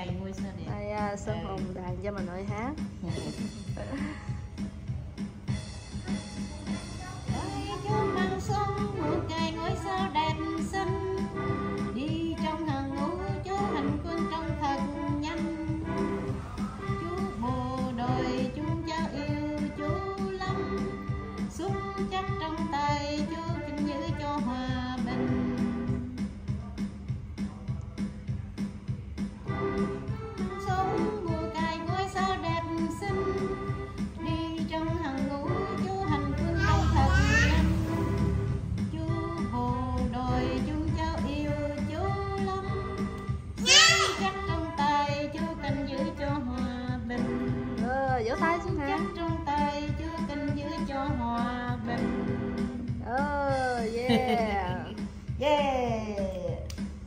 cày ngôi sao đẹp. Đây Sơn Hùng đàn cho bà nội hát. Chốn măng xuân mùa cày ngôi sao đẹp xinh, đi trong hàng ngũ chú hành quân trong thật nhanh. Chú bồ đòi chung cháu yêu chú lắm, súng chắc trong tay chú kính giữ cho hòa bình. Sống mùa cày ngôi sao đẹp xinh, đi trong hàng ngũ chú hành quân trong thật nhanh. Chú bồ đòi chung cháu yêu chú lắm, súng chắc trong tay chú canh giữ cho hòa bình. Vỗ tay xuống hả? Chắc trong tay chú canh giữ cho hòa bình. Yeah. Yeah.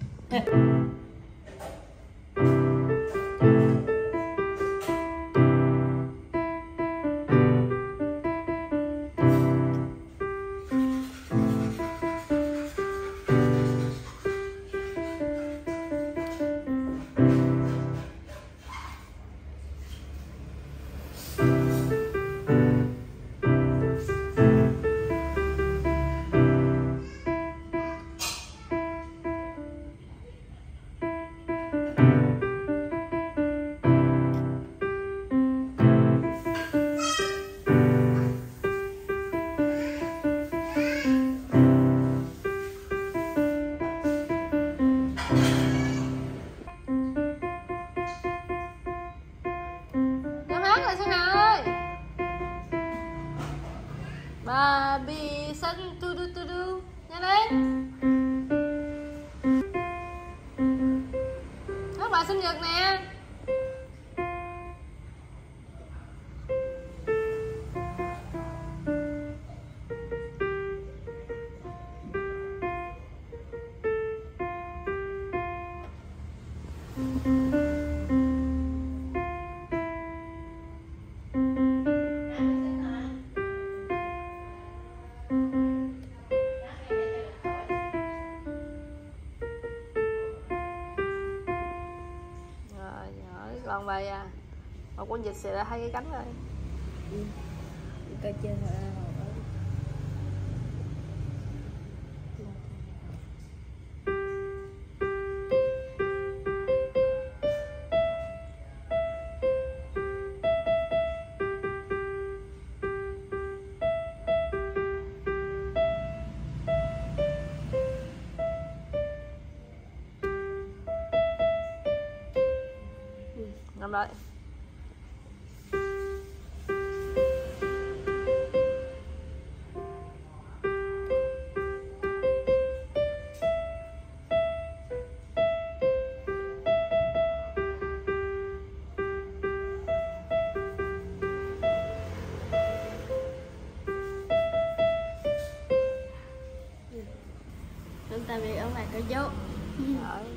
Baby shark tu du nhanh lên. Các bạn sinh nhật nè. Còn vậy à, một con vịt xì ra 2 cái cánh rồi. Coi chơi hả? Nằm lại. Chúng ta bị ở ngoài có dấu. Rồi.